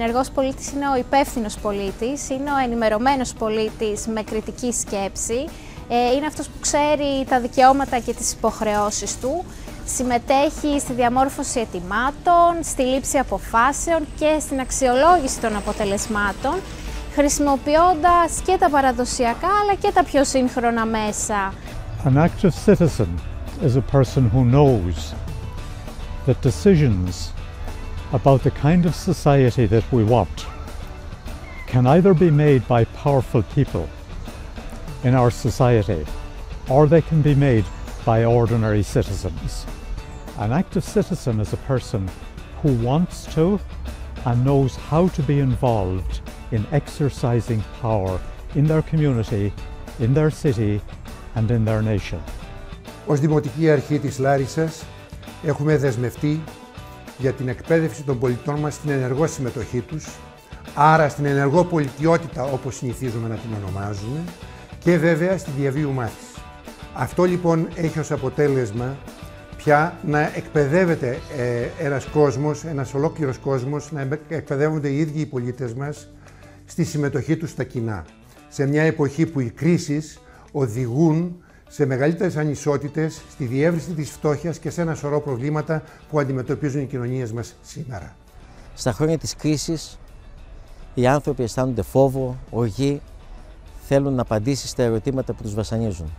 ενεργός πολίτης είναι ο υπεύθυνος πολίτης, είναι ο ενημερωμένος πολίτης με κριτική σκέψη, είναι αυτός που ξέρει τα δικαιώματα και τις υποχρεώσεις του, συμμετέχει στη διαμόρφωση αιτημάτων, στη λήψη αποφάσεων και στην αξιολόγηση των αποτελεσμάτων, χρησιμοποιώντας και τα παραδοσιακά αλλά και τα πιο σύγχρονα μέσα. An active citizen is a person who knows that decisions about the kind of society that we want can either be made by powerful people in our society or they can be made by ordinary citizens. An active citizen is a person who wants to and knows how to be involved in exercising power in their community, in their city and in their nation. Ως Δημοτική Αρχή της Λάρισσας έχουμε δεσμευτεί για την εκπαίδευση των πολιτών μας στην ενεργό συμμετοχή τους, άρα στην ενεργό πολιτιότητα όπως συνηθίζουμε να την ονομάζουμε, και βέβαια στη διαβίου μάθηση. Αυτό λοιπόν έχει ως αποτέλεσμα πια να εκπαιδεύεται ένας κόσμος, ένας ολόκληρος κόσμος, να εκπαιδεύονται οι ίδιοι οι πολίτες μας στη συμμετοχή τους στα κοινά. Σε μια εποχή που οι κρίσεις οδηγούν σε μεγαλύτερες ανισότητες, στη διεύρυνση της φτώχειας και σε ένα σωρό προβλήματα που αντιμετωπίζουν οι κοινωνίες μας σήμερα. Στα χρόνια της κρίσης, οι άνθρωποι αισθάνονται φόβο, οργή, θέλουν απαντήσεις στα ερωτήματα που τους βασανίζουν.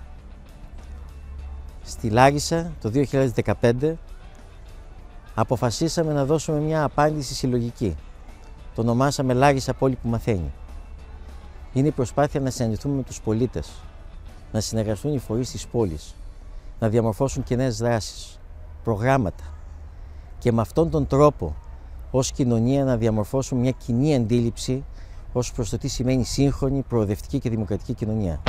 Στη Λάρισα, το 2015, αποφασίσαμε να δώσουμε μια απάντηση συλλογική. Το ονομάσαμε Λάρισα Πόλη που μαθαίνει. Είναι η προσπάθεια να συναντηθούμε με τους πολίτες, να συνεργαστούν οι φορείς της πόλης, να διαμορφώσουν κοινές δράσεις, προγράμματα και με αυτόν τον τρόπο ως κοινωνία να διαμορφώσουν μια κοινή αντίληψη ως προς το τι σημαίνει σύγχρονη, προοδευτική και δημοκρατική κοινωνία.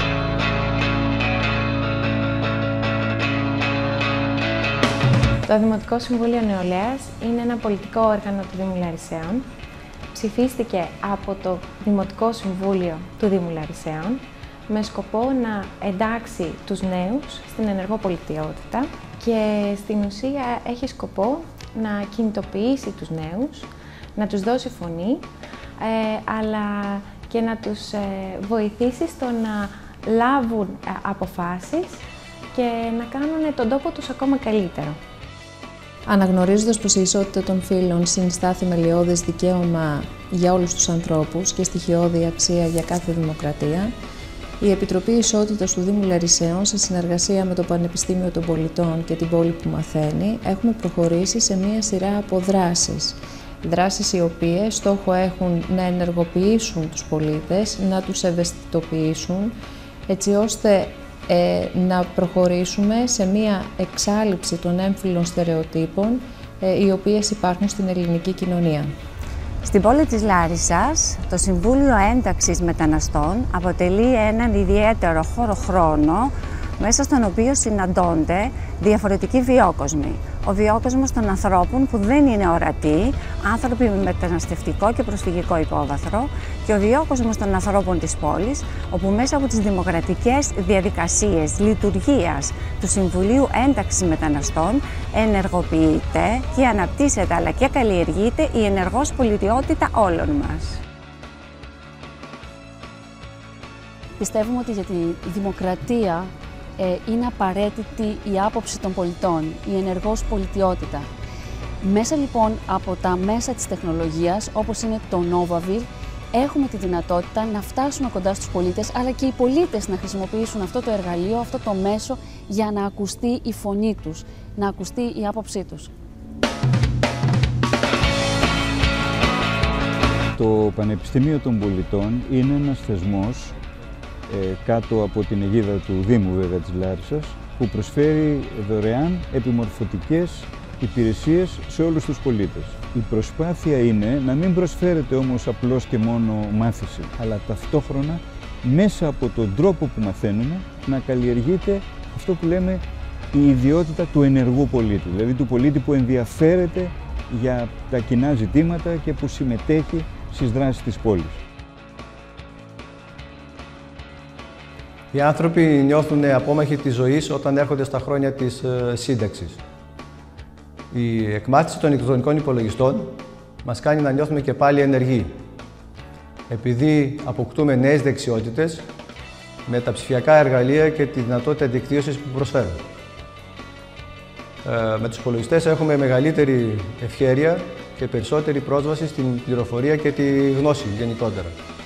Το Δημοτικό Συμβούλιο Νεολαίας είναι ένα πολιτικό όργανο του Δήμου Λαρισαίων. Ψηφίστηκε από το Δημοτικό Συμβούλιο του Δήμου Λαρισαίων με σκοπό να εντάξει τους νέους στην ενεργό πολιτιότητα και στην ουσία έχει σκοπό να κινητοποιήσει τους νέους, να τους δώσει φωνή, αλλά και να τους βοηθήσει στο να λάβουν αποφάσεις και να κάνουν τον τόπο τους ακόμα καλύτερο. Αναγνωρίζοντας πως η ισότητα των φύλων συνιστά θεμελιώδες δικαίωμα για όλους τους ανθρώπους και στοιχειώδη αξία για κάθε δημοκρατία, η Επιτροπή Ισότητας του Δήμου Λαρισαίων, σε συνεργασία με το Πανεπιστήμιο των Πολιτών και την Πόλη που μαθαίνει, έχουμε προχωρήσει σε μία σειρά από δράσεις. Δράσεις οι οποίες στόχο έχουν να ενεργοποιήσουν τους πολίτες, να τους ευαισθητοποιήσουν, έτσι ώστε να προχωρήσουμε σε μία εξάλειψη των έμφυλων στερεοτύπων οι οποίες υπάρχουν στην ελληνική κοινωνία. Στην πόλη της Λάρισσας, το Συμβούλιο Ένταξης Μεταναστών αποτελεί έναν ιδιαίτερο χώρο χρόνο μέσα στον οποίο συναντώνται διαφορετικοί βιόκοσμοι. Ο βιόκοσμος των ανθρώπων που δεν είναι ορατοί, άνθρωποι με μεταναστευτικό και προσφυγικό υπόβαθρο, και ο βιόκοσμος των ανθρώπων της πόλης, όπου μέσα από τις δημοκρατικές διαδικασίες λειτουργίας του Συμβουλίου Ένταξης Μεταναστών ενεργοποιείται και αναπτύσσεται αλλά και καλλιεργείται η ενεργός πολιτιότητα όλων μας. Πιστεύουμε ότι για τη δημοκρατία είναι απαραίτητη η άποψη των πολιτών, η ενεργός πολιτιότητα. Μέσα λοιπόν από τα μέσα της τεχνολογίας, όπως είναι το Novaville, έχουμε τη δυνατότητα να φτάσουμε κοντά στους πολίτες, αλλά και οι πολίτες να χρησιμοποιήσουν αυτό το εργαλείο, αυτό το μέσο, για να ακουστεί η φωνή τους, να ακουστεί η άποψή τους. Το Πανεπιστήμιο των Πολιτών είναι ένας θεσμός κάτω από την αιγίδα του Δήμου βέβαια της Λάρισσας, που προσφέρει δωρεάν επιμορφωτικές υπηρεσίες σε όλους τους πολίτες. Η προσπάθεια είναι να μην προσφέρεται όμως απλώς και μόνο μάθηση, αλλά ταυτόχρονα μέσα από τον τρόπο που μαθαίνουμε να καλλιεργείται αυτό που λέμε η ιδιότητα του ενεργού πολίτη, δηλαδή του πολίτη που ενδιαφέρεται για τα κοινά ζητήματα και που συμμετέχει στις δράσεις της πόλης. Οι άνθρωποι νιώθουν απόμαχοι της ζωής όταν έρχονται στα χρόνια της σύνταξης. Η εκμάθηση των ηλεκτρονικών υπολογιστών μας κάνει να νιώθουμε και πάλι ενεργοί, επειδή αποκτούμε νέες δεξιότητες με τα ψηφιακά εργαλεία και τη δυνατότητα δικτύωσης που προσφέρουν. Με τους υπολογιστές έχουμε μεγαλύτερη ευχέρεια και περισσότερη πρόσβαση στην πληροφορία και τη γνώση γενικότερα.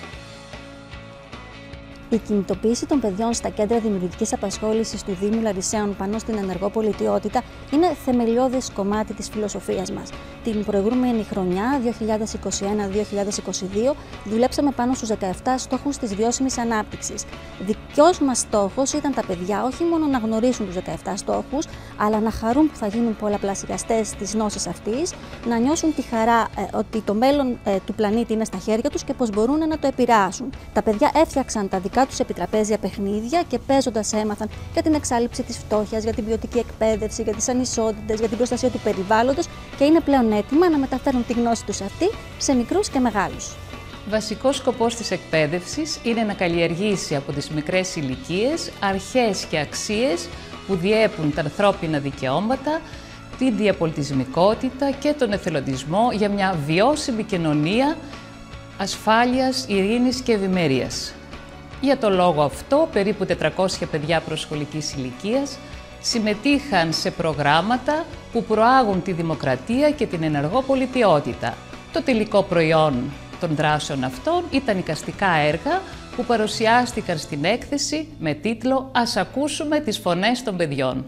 Η κινητοποίηση των παιδιών στα κέντρα δημιουργικής απασχόλησης του Δήμου Λαρισαίων πάνω στην ενεργό πολιτιότητα είναι θεμελιώδες κομμάτι της φιλοσοφίας μας. Την προηγούμενη χρονιά, 2021-2022, δουλέψαμε πάνω στους 17 στόχους της βιώσιμης ανάπτυξης. Δικός μας στόχος ήταν τα παιδιά όχι μόνο να γνωρίσουν τους 17 στόχους, αλλά να χαρούν που θα γίνουν πολλαπλασιαστές της γνώσης αυτής, να νιώσουν τη χαρά ότι το μέλλον του πλανήτη είναι στα χέρια τους και πως μπορούν να το επηρεάσουν. Τα παιδιά έφτιαξαν τα δικά τους επιτραπέζια παιχνίδια και παίζοντας έμαθαν για την εξάλληψη της φτώχειας, για την ποιοτική εκπαίδευση, για τις ανισότητες, για την προστασία του περιβάλλοντος και είναι πλέον έτοιμα να μεταφέρουν τη γνώση τους αυτή σε μικρούς και μεγάλους. Βασικός σκοπός της εκπαίδευσης είναι να καλλιεργήσει από τις μικρές ηλικίες αρχές και αξίες που διέπουν τα ανθρώπινα δικαιώματα, την διαπολιτισμικότητα και τον εθελοντισμό για μια βιώσιμη κοινωνία ασφάλειας, ειρήνης και ευημερίας. Για το λόγο αυτό, περίπου 400 παιδιά προσχολικής ηλικίας συμμετείχαν σε προγράμματα που προάγουν τη δημοκρατία και την ενεργό πολιτιότητα. Το τελικό προϊόν των δράσεων αυτών ήταν εικαστικά έργα που παρουσιάστηκαν στην έκθεση με τίτλο «Ας ακούσουμε τις φωνές των παιδιών».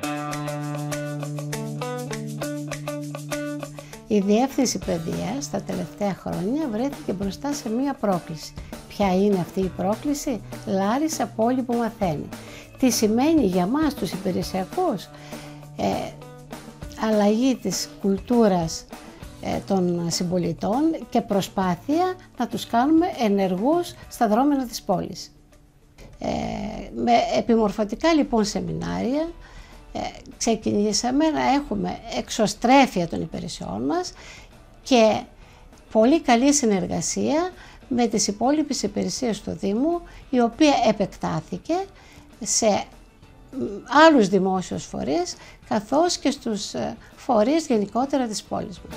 Η Διεύθυνση Παιδείας τα τελευταία χρόνια βρέθηκε μπροστά σε μία πρόκληση. Ποια είναι αυτή η πρόκληση? Λάρισα, πόλη που μαθαίνει. Τι σημαίνει για μας τους υπηρεσιακούς? Αλλαγή της κουλτούρας των συμπολιτών και προσπάθεια να τους κάνουμε ενεργούς στα δρόμενα της πόλης. Με επιμορφωτικά λοιπόν σεμινάρια ξεκινήσαμε να έχουμε εξωστρέφεια των υπηρεσιών μας και πολύ καλή συνεργασία με τις υπόλοιπες υπηρεσίες του Δήμου, η οποία επεκτάθηκε σε άλλους δημόσιους φορείς, καθώς και στους φορείς γενικότερα της πόλης μας.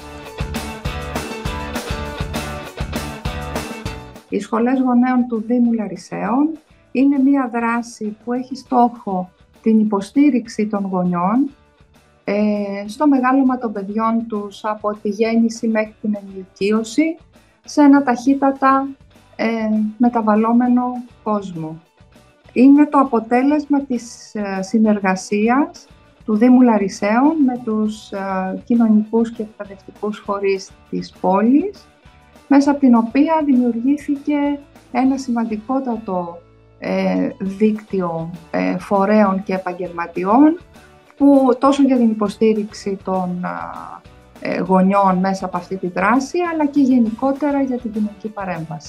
Οι σχολές γονέων του Δήμου Λαρισαίων είναι μια δράση που έχει στόχο την υποστήριξη των γονιών στο μεγάλωμα των παιδιών τους από τη γέννηση μέχρι την ενηλικίωση σε ένα ταχύτατα μεταβαλλόμενο κόσμο. Είναι το αποτέλεσμα της συνεργασίας του Δήμου Λαρισαίων με τους κοινωνικούς και εκπαιδευτικούς φορείς της πόλης, μέσα από την οποία δημιουργήθηκε ένα σημαντικότατο δίκτυο φορέων και επαγγελματιών που τόσο για την υποστήριξη των γονιών μέσα από αυτή τη δράση, αλλά και γενικότερα για την κοινωνική παρέμβαση.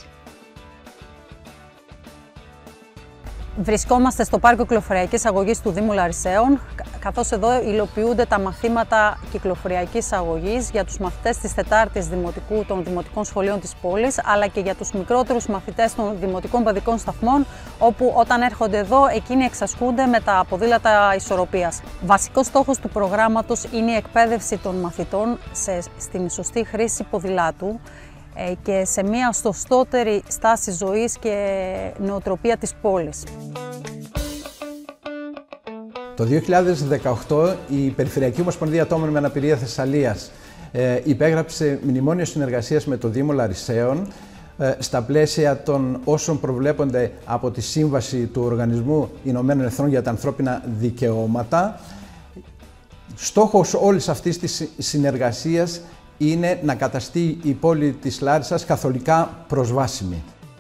Βρισκόμαστε στο Πάρκο Κυκλοφοριακής Αγωγής του Δήμου Λαρισαίων, καθώς εδώ υλοποιούνται τα μαθήματα κυκλοφοριακής αγωγής για τους μαθητές της 4ης Δημοτικού των Δημοτικών Σχολείων της πόλης, αλλά και για τους μικρότερους μαθητές των Δημοτικών Παιδικών Σταθμών, όπου όταν έρχονται εδώ, εκείνοι εξασκούνται με τα ποδήλατα ισορροπίας. Βασικός στόχος του προγράμματος είναι η εκπαίδευση των μαθητών στην σωστή χρήση ποδηλάτου και σε μια σωστότερη στάση ζωής και νοοτροπία της πόλης. Το 2018 η Περιφερειακή Ομοσπονδία Ατόμων με Αναπηρία Θεσσαλίας υπέγραψε μνημόνιο συνεργασίας με το Δήμο Λαρισαίων στα πλαίσια των όσων προβλέπονται από τη Σύμβαση του Οργανισμού Ηνωμένων Εθνών για τα Ανθρώπινα Δικαιώματα. Στόχος όλης αυτής της συνεργασίας είναι να καταστεί η πόλη της Λάρισσας καθολικά προσβάσιμη.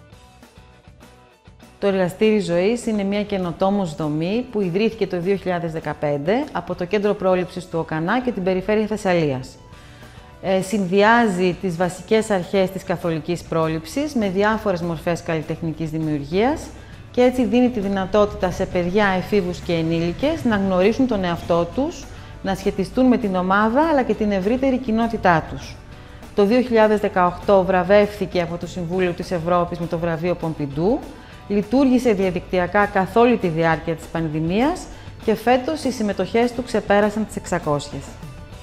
Το Εργαστήρι Ζωής είναι μια καινοτόμως δομή που ιδρύθηκε το 2015 από το Κέντρο Πρόληψης του ΟΚΑΝΑ και την Περιφέρεια Θεσσαλίας. Συνδυάζει τις βασικές αρχές της καθολικής πρόληψης με διάφορες μορφές καλλιτεχνικής δημιουργίας και έτσι δίνει τη δυνατότητα σε παιδιά, εφήβους και ενήλικες να γνωρίσουν τον εαυτό τους, να σχετιστούν με την ομάδα αλλά και την ευρύτερη κοινότητά τους. Το 2018 βραβεύθηκε από το Συμβούλιο της Ευρώπης με το βραβείο Πομπιντού, λειτουργήσε διαδικτυακά καθ' όλη τη διάρκεια της πανδημίας και φέτος οι συμμετοχές του ξεπέρασαν τις 600.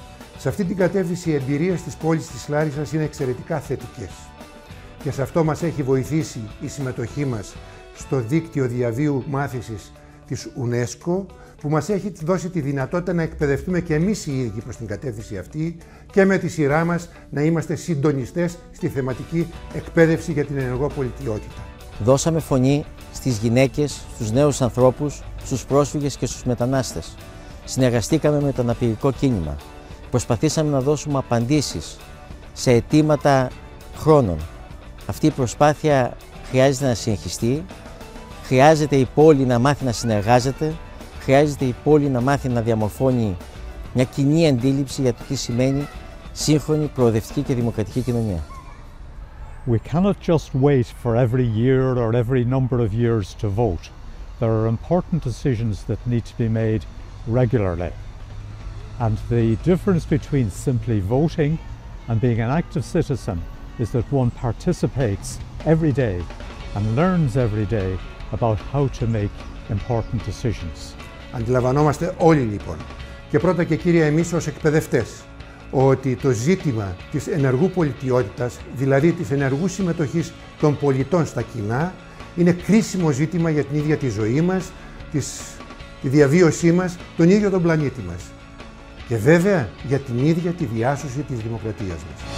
Σε αυτή την κατεύθυνση οι εμπειρίες της πόλης της Λάρισσας είναι εξαιρετικά θετικές. Και σε αυτό μας έχει βοηθήσει η συμμετοχή μας στο δίκτυο διαβίου μάθησης της UNESCO, που μας έχει δώσει τη δυνατότητα να εκπαιδευτούμε και εμείς οι ίδιοι προς την κατεύθυνση αυτή και με τη σειρά μας να είμαστε συντονιστές στη θεματική εκπαίδευση για την ενεργό πολιτιότητα. Δώσαμε φωνή στις γυναίκες, στους νέους ανθρώπους, στους πρόσφυγες και στους μετανάστες. Συνεργαστήκαμε με το αναπηρικό κίνημα. Προσπαθήσαμε να δώσουμε απαντήσεις σε αιτήματα χρόνων. Αυτή η προσπάθεια χρειάζεται να συνεχιστεί, χρειάζεται η πόλη να μάθει να συνεργάζεται, χρειάζεται η πόλη να μάθει να διαμορφώνει μια κοινή αντίληψη για το τι σημαίνει σύγχρονη, προοδευτική και δημοκρατική κοινωνία. We cannot just wait for every year or every number of years to vote. There are important decisions that need to be made regularly. And the difference between simply voting and being an active citizen is that one participates every day and learns every day about how to make important decisions. Αντιλαμβανόμαστε όλοι λοιπόν, και πρώτα και κύρια εμείς ως εκπαιδευτές, ότι το ζήτημα της ενεργού πολιτιότητας, δηλαδή της ενεργού συμμετοχής των πολιτών στα κοινά, είναι κρίσιμο ζήτημα για την ίδια τη ζωή μας, τη διαβίωσή μας, τον ίδιο τον πλανήτη μας. Και βέβαια για την ίδια τη διάσωση της δημοκρατίας μας.